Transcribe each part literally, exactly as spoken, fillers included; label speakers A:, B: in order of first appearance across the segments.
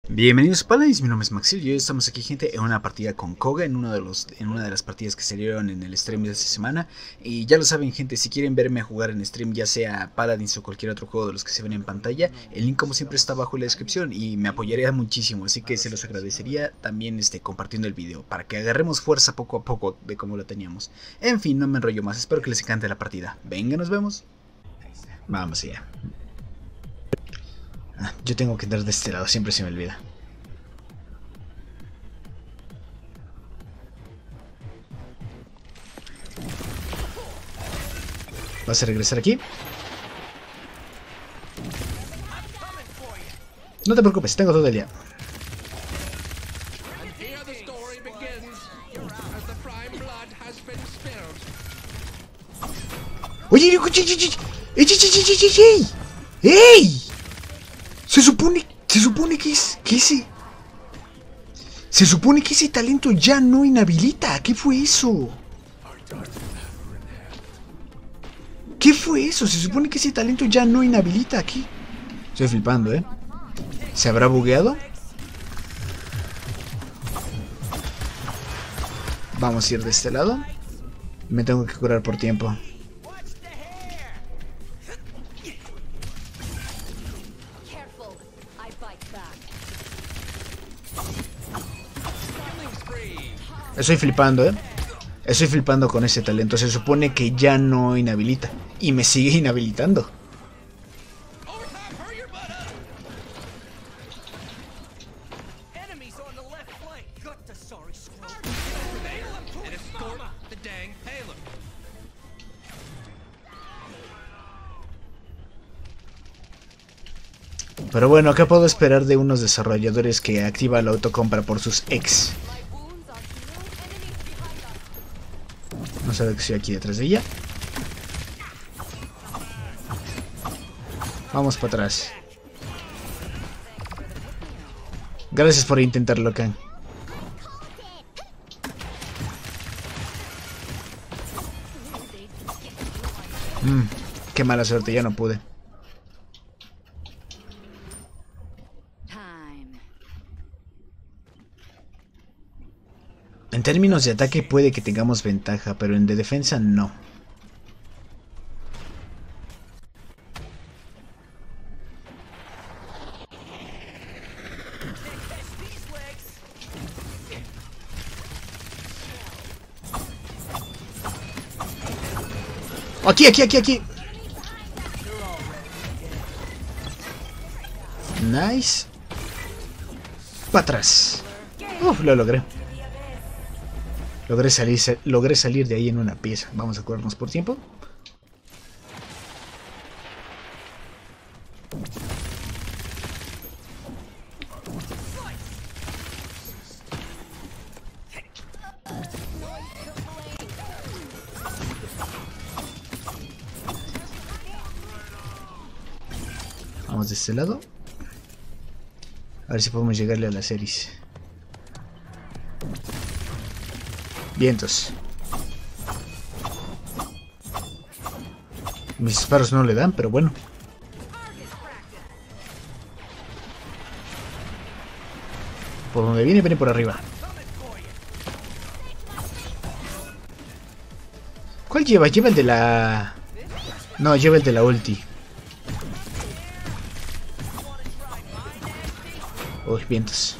A: Bienvenidos Paladins, mi nombre es Maxil y hoy estamos aquí, gente, en una partida con Koga, en uno de los en una de las partidas que salieron en el stream de esta semana. Y ya lo saben, gente, si quieren verme jugar en stream, ya sea Paladins o cualquier otro juego de los que se ven en pantalla, el link como siempre está abajo en la descripción y me apoyaría muchísimo, así que se los agradecería también este, compartiendo el video, para que agarremos fuerza poco a poco de como lo teníamos. En fin, no me enrollo más, espero que les encante la partida. Venga, nos vemos. Vamos allá. Ah, yo tengo que andar de este lado, siempre se me olvida. ¿Vas a regresar aquí? No te preocupes, tengo todo el día. Oye, oye, oye, oye, ¡ey! ¡Ey! Se supone, se supone que es, que ese, se supone que ese talento ya no inhabilita. ¿Qué fue eso? ¿Qué fue eso? Se supone que ese talento ya no inhabilita aquí. Estoy flipando, ¿eh? ¿Se habrá bugueado? Vamos a ir de este lado. Me tengo que curar por tiempo. Estoy flipando, ¿eh? Estoy flipando con ese talento. Se supone que ya no inhabilita. Y me sigue inhabilitando. Pero bueno, ¿qué puedo esperar de unos desarrolladores que activan la autocompra por sus ex? No sabe que estoy aquí detrás de ella. Vamos para atrás. Gracias por intentarlo, Khan. Mm, qué mala suerte, ya no pude. En términos de ataque puede que tengamos ventaja, pero en de defensa no. Aquí, aquí, aquí, aquí. Nice. Para atrás. Uf, lo logré. Logré salir, logré salir de ahí en una pieza. Vamos a curarnos por tiempo. Vamos de este lado. A ver si podemos llegarle a las Eris. Vientos. Mis disparos no le dan, pero bueno. Por donde viene, viene por arriba. ¿Cuál lleva? Lleva el de la... No, lleva el de la ulti. Uy, vientos.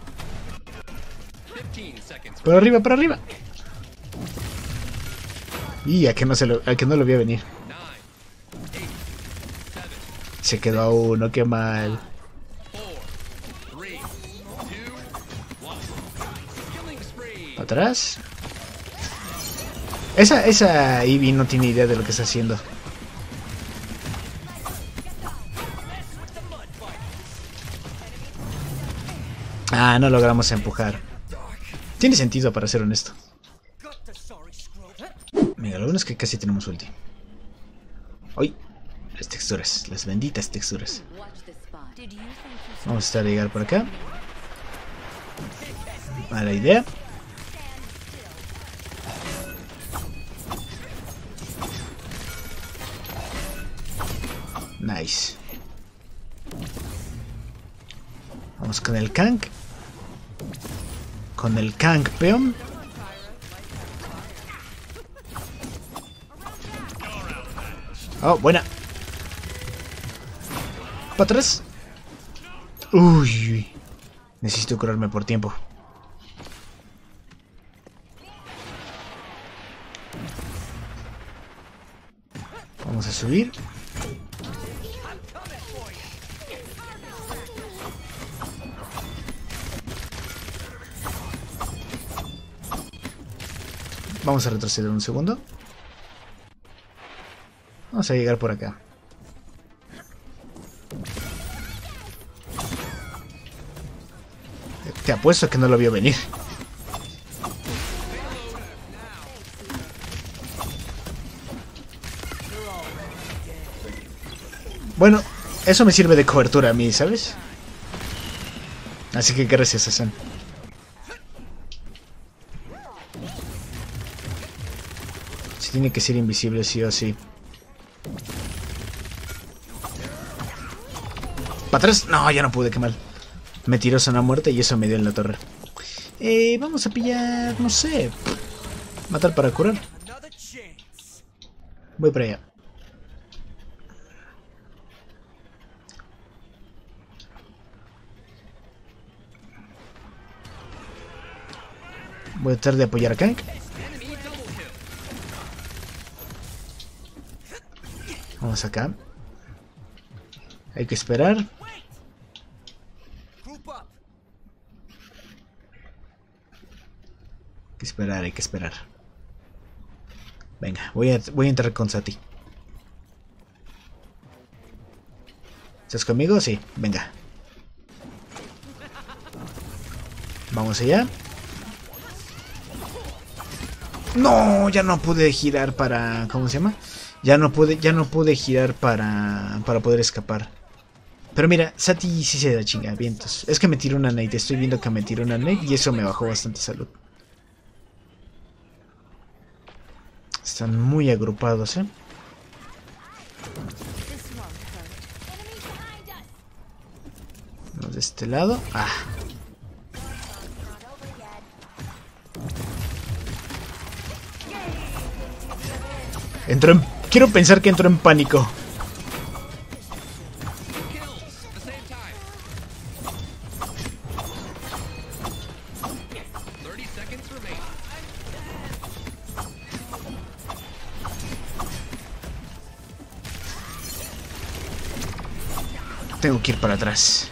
A: Por arriba, por arriba. Y a que no se lo, a que no lo vio venir. Se quedó a uno, qué mal. Para atrás. Esa, esa Ivy no tiene idea de lo que está haciendo. Ah, no logramos empujar. Tiene sentido, para ser honesto. Mira, lo bueno es que casi tenemos ulti. ¡Uy! Las texturas, las benditas texturas. Vamos a estar a llegar por acá. Mala idea. Nice. Vamos con el Kang. Con el Kangpeon. Oh, buena. Para atrás. Uy. Necesito curarme por tiempo. Vamos a subir. Vamos a retroceder un segundo. Vamos a llegar por acá. Te apuesto que no lo vio venir. Bueno, eso me sirve de cobertura a mí, ¿sabes? Así que gracias, Hassan. Si tiene que ser invisible, sí o sí. ¿Para atrás? No, ya no pude, qué mal. Me tiró zona muerte y eso me dio en la torre. Eh, vamos a pillar, no sé. Matar para curar. Voy para allá. Voy a tratar de apoyar a Kang. Vamos acá. Hay que esperar. Hay que esperar, hay que esperar. Venga, voy a, voy a entrar con Sati. ¿Estás conmigo? Sí, venga. Vamos allá. No, ya no pude girar para... ¿Cómo se llama? Ya no pude, ya no pude girar para, para poder escapar. Pero mira, Sati sí se da chinga, vientos. Es que me tiró una nade, estoy viendo que me tiró una nade y eso me bajó bastante salud. Están muy agrupados, ¿eh? Vamos de este lado. Ah. Entró en... Quiero pensar que entró en pánico. Tengo que ir para atrás.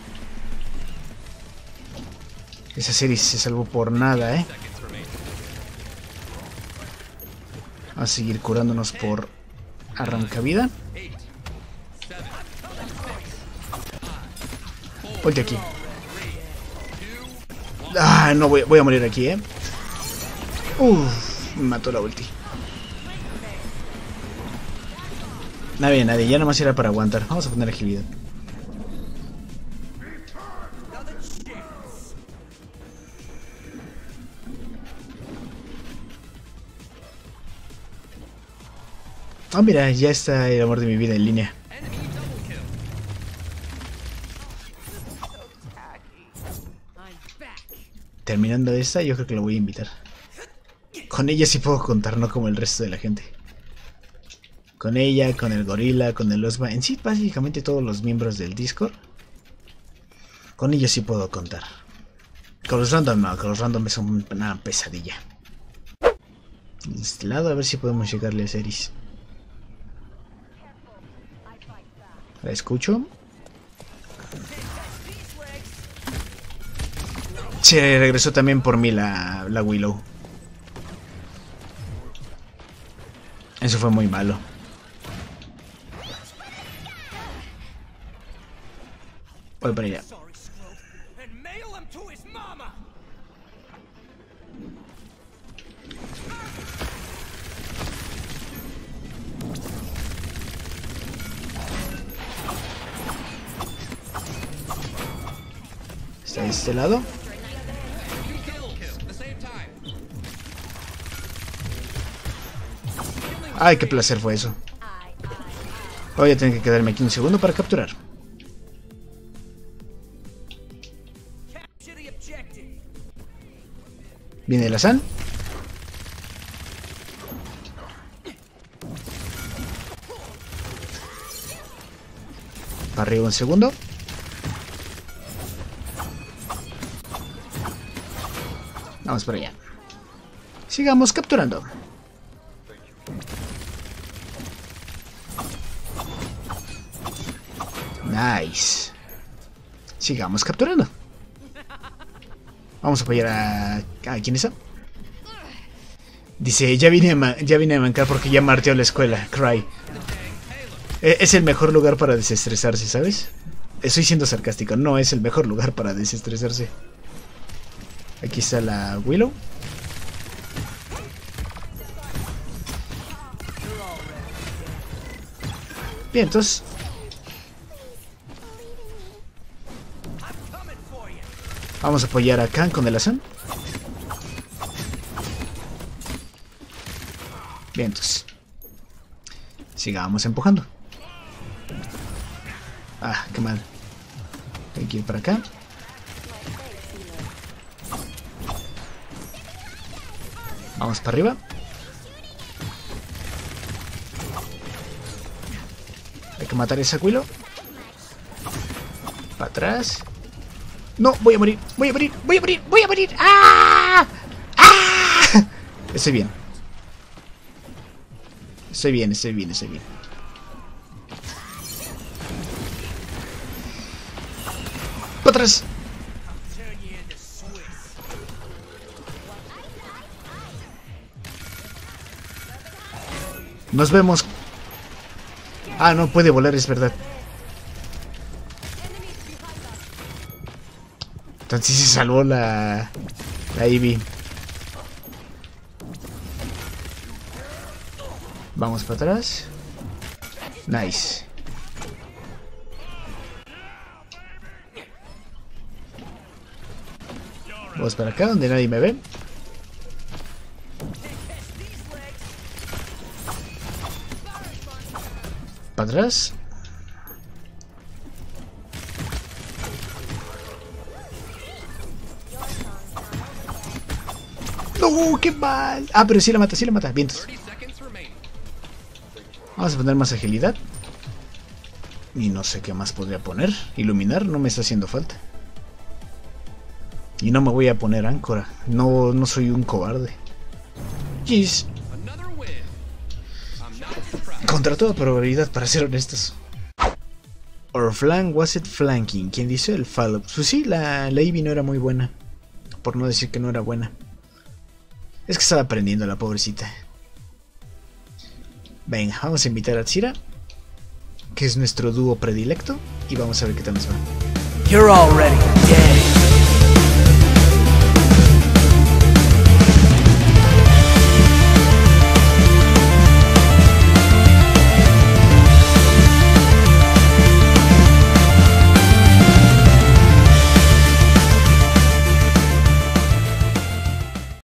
A: Esa serie se salvó por nada, ¿eh? A seguir curándonos por arrancavida. Volte aquí. Ah, no, voy, voy a morir aquí, ¿eh? Uff, me mató la ulti. Nadie, nadie, ya nomás era para aguantar. Vamos a poner agilidad. Ah, oh, mira, ya está el amor de mi vida en línea. Terminando esta, yo creo que lo voy a invitar. Con ella sí puedo contar, no como el resto de la gente. Con ella, con el gorila, con el Osma. En sí, básicamente todos los miembros del Discord. Con ellos sí puedo contar. Con los random no, con los random es una pesadilla. De este lado, a ver si podemos llegarle a Ceris. La escucho. Se regresó también por mí la, la Willow. Eso fue muy malo. Voy para allá. Está de este lado. Ay, qué placer fue eso. Voy a tener que quedarme aquí un segundo para capturar. Viene la San. Para arriba un segundo. Vamos por allá. Sigamos capturando. Nice. Sigamos capturando. Vamos a apoyar a... ¿A quién es? Dice, ya vine, a ya vine a mancar porque ya marteó la escuela. Cry. Es el mejor lugar para desestresarse, ¿sabes? Estoy siendo sarcástico. No es el mejor lugar para desestresarse. Aquí está la Willow. Bien, entonces... Vamos a apoyar a Khan con el Asan. Bien, entonces. Sigamos empujando. Ah, qué mal. Hay que ir para acá. Vamos para arriba. Hay que matar a esa Willow. Para atrás. No, voy a morir, voy a morir, voy a morir, voy a morir. ¡Ah! ¡Ah! Estoy bien. Estoy bien, estoy bien, estoy bien. ¡Para atrás! Nos vemos. Ah, no puede volar, es verdad. Entonces se salvó la... La Ivy. Vamos para atrás. Nice. Vamos para acá donde nadie me ve. Para atrás. ¡No! ¡Qué mal! Ah, pero sí la mata, sí la mata. Vientos. Vamos a poner más agilidad. Y no sé qué más podría poner. Iluminar no me está haciendo falta. Y no me voy a poner áncora. No, no soy un cobarde. Jeez. Contra toda probabilidad, para ser honestos. Our flank was it flanking. ¿Quién dice? El follow. Pues sí, la, la Ivy no era muy buena. Por no decir que no era buena. Es que estaba aprendiendo la pobrecita. Venga, vamos a invitar a Tsira, que es nuestro dúo predilecto, y vamos a ver qué tal nos va. You're all ready. Yeah.